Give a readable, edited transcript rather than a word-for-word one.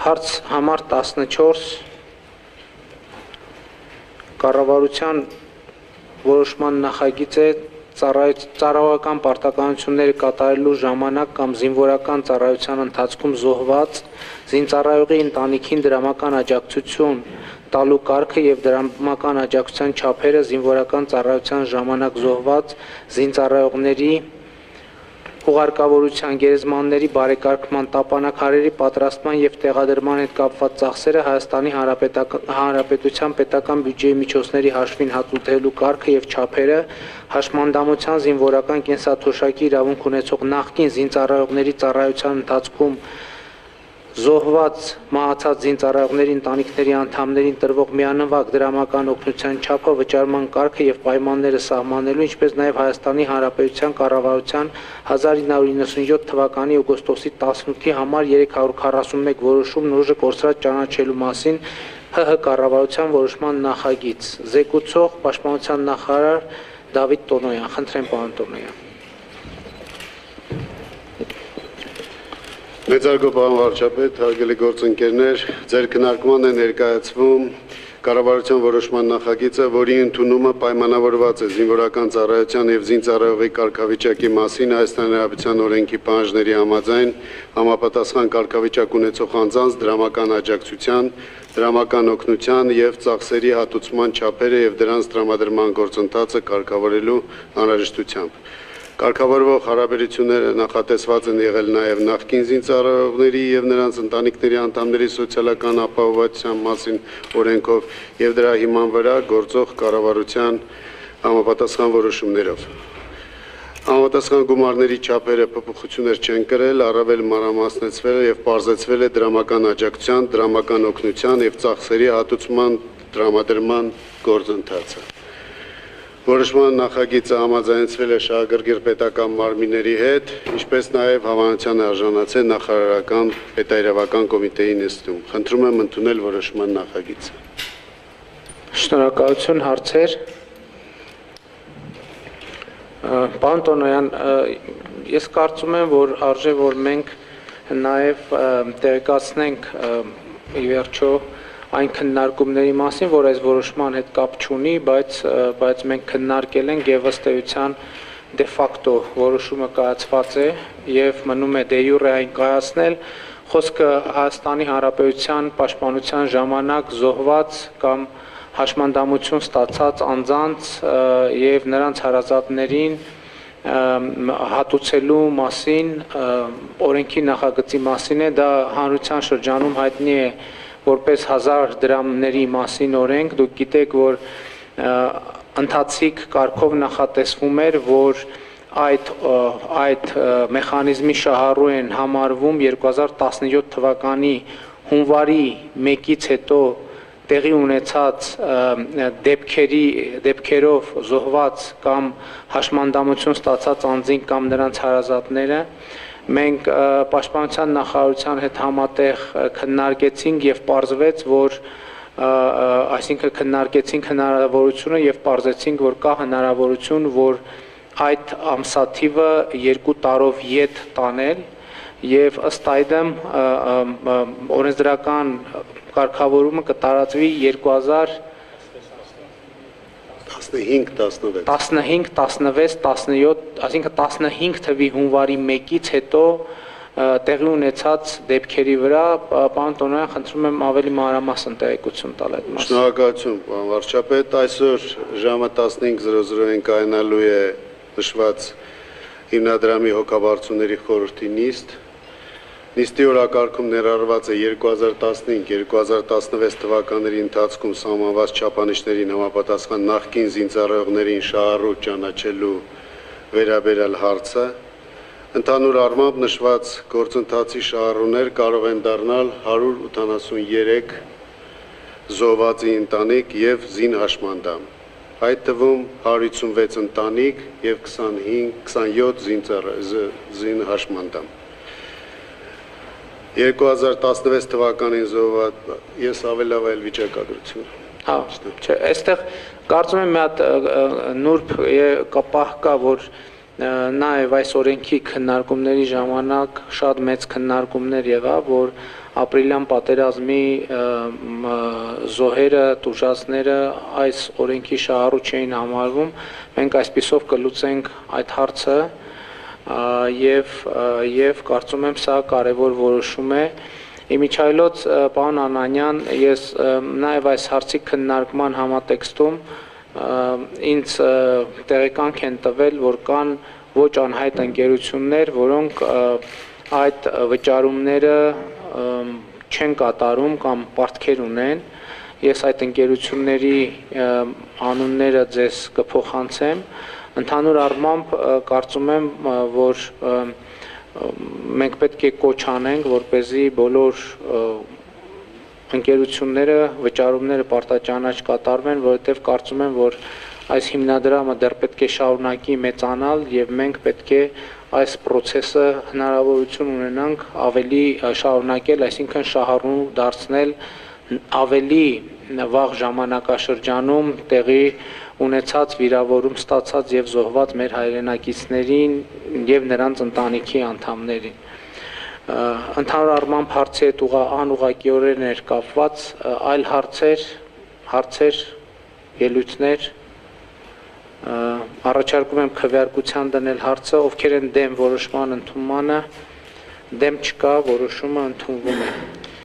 Հարց համար 14 կառավարության որոշման նախագիծ է ծառայողական պարտականությունները կատարելու ժամանակ կամ զինվորական ծառայության ընթացքում զոհված զինծառայողի ընտանիքին դրամական աջակցություն տալու կարգը եւ դրամական աջակցության չափերը զինվորական ծառայության ժամանակ զոհված զինծառայողների ուղարկավորության գերեզմանների բարեկարգման տապանակարերի պատրաստման եւ տեղադրման հետ կապված ծախսերը Հայաստանի Հանրապետության պետական բյուջեի միջոցների հաշվին հատուցելու կարգը եւ չափերը հաշմանդամության զինվորական կենսաթոշակի իրավունք ունեցող նախկին զինծառայողների ծառայության ընթացքում զոհված մահացած զինծառայողների ընտանիքների անդամներին տրվող միանվագ դրամական օգնության չափը վճարման կարգը եւ պայմանները սահմանելու, ինչպես նաեւ Հայաստանի Հանրապետության կառավարության 1997 թվականի օգոստոսի 18-ի համար 341 որոշումն ուժը կորսրած ճանաչելու մասին ՀՀ կառավարության որոշման նախագիծ զեկուցող Պաշտպանության նախարար Դավիթ Տոնոյան, խնդրեմ պարոն Տոնոյան։ Մեծարգո պարոն վարչապետ, հարգելի գործընկերներ, ձեր քննարկման է ներկայացվում կառավարության որոշման նախագիծը, որի ընդունումը պայմանավորված է զինվորական ծառայության եւ զինծառայողի կարգավիճակի մասին Հայաստանի Հանրապետության օրենքի պահանջների համաձայն համապատասխան կարգավիճակ ունեցող անձանց դրամական աջակցության, դրամական օգնության եւ ծախսերի հատուցման չափերը եւ դրանց տրամադրման գործընթացը կարգավորելու անհրաժեշտությամբ։ Կարգավորվող հարաբերությունները նախատեսված են եղել նաև նախկին զինծառայողների եւ նրանց ընտանիքների անդամների սոցիալական ապահովության մասին օրենքով եւ դրա հիման վրա գործող կառավարության համապատասխան որոշումներով։ Համապատասխան գումարների չափերը փոփոխություններ չեն կրել, առավել մանրամասնեցվել եւ պարզեցվել է դրամական աջակցության, դրամական օգնության եւ ծախսերի հատուցման տրամադրման գործընթացը։ Որոշման նախագիծը համաձայնեցվել է շահագրգիռ պետական մարմինների հետ, ինչպես նաև հավանության արժանացել նախարարական պետաիրավական կոմիտեի նիստում։ Խնդրում եմ ընդունել որոշման նախագիծը։ Շնորհակալություն, հարցեր։ Պարոն Տոնոյան, ես կարծում եմ, որ արժե որ մենք նաև տեղեկացնենք ի վերջո այն քննարկումների մասին, որ այս որոշման հետ կապ չունի, բայց մենք քննարկել ենք եւ ըստ էության դե ֆակտո որոշումը կայացված է եւ մնում է դե յուրե այն կայացնել։ Խոսքը Հայաստանի Հանրապետության պաշտպանության ժամանակ զոհված կամ հաշմանդամություն ստացած անձանց եւ նրանց հարազատներին հատուցելու մասին օրենքի նախագծի մասին է, դա հանրության շրջանում հայտնի է որպես 1000 դրամների մասին օրենք, դուք գիտեք, որ ընթացիկ կարգով նախատեսվում էր, որ այդ մեխանիզմի շահառու են համարվում 2017 թվականի հունվարի 1-ից հետո տեղի ունեցած դեպքերով զոհված կամ հաշմանդամություն ստացած անձին կամ նրանց հարազատները մենք պաշտպանության նախարարության հետ համատեղ քննարկեցինք եւ պարզվեց, որ այսինքն քննարկեցինք հնարավորությունը եւ պարզեցինք, որ կա հնարավորություն, որ այդ ամսաթիվը 2 տարով յետ տանել եւ ըստ այդմ օրենսդրական կարգավորումը կտարածվի 15-16, 15-16, 17, այսինքն 15 թվի հունվարի 1-ից հետո տեղի ունեցած դեպքերի վրա, պարոն Տոնոյան, խնդրում եմ ավելի մանրամասն տեղեկություն տալ այդ մասին։ Շնորհակալություն, պարոն վարչապետ, այսօր ժամը 15:00-ին կայանալու է նշված հիմնադրամի հոգաբարձուների խորհրդի նիստ։ Նիստի օրակարգում ներառված է 2015-2016 թվականների ընթացքում սահմանված չափանիշներին համապատասխան նախկին զինծառայողներին շահառու ճանաչելու վերաբերյալ հարցը։ Ընդհանուր առմամբ նշված գործընթացի շահառուներ կարող են դառնալ 183 զոհվածի ընտանիք եւ զին հաշմանդամ, այդ թվում 156 ընտանիք եւ 27 զին հաշմանդամ։ 2016 թվականին զոհված ես ավելավ այլ վիճակագրություն։ Հա, չէ, այստեղ կարծում եմ մի հատ նուրբ կապահ կա, որ նաեւ այս օրենքի քննարկումների ժամանակ շատ մեծ քննարկումներ եղավ, որ ապրիլյան պատերազմի զոհերը, տուժածները այս օրենքի շահառու չէին համարվում, մենք այսպիսով կլուծենք այդ հարցը եւ կարծում եմ սա կարևոր որոշում է։ Իմիջայլոց, պարոն Անանյան, ես նաև այս հարցի քննարկման համատեքստում ինձ տեղեկանք են տվել, որ կան ոչ անհայտ ընկերություններ, որոնք այդ վճարումները չեն կատարում կամ պարտքեր ունեն։ Ես այդ ընկերությունների անունները ձեզ կփոխանցեմ։ Ընդհանուր առմամբ կարծում եմ, որ մենք պետք է կոչ անենք, որպեսզի բոլոր ընկերությունները վճարումները պարտաճանաչ կատարվեն, որովհետև կարծում եմ, որ այս հիմնադրամը դեռ պետք է շարունակի մեծանալ եւ մենք պետք է այս process-ը հնարավորություն ունենանք ավելի շարունակել, այսինքն շահառու դարձնել ավելի վաղ ժամանակաշրջանում տեղի ունեցած վիրավորում ստացած եւ զոհված մեր հայրենակիցներին եւ նրանց ընտանիքի անդամներին։ Ընդհանուր առմամբ հարցի հետ անուղղակիորեն էր կապված այլ հարցեր, ելույթներ, առաջարկում եմ քվեարկության դնել հարցը, ովքեր են դեմ որոշման ընդունմանը, դեմ չկա, որոշումը ընդունվում է։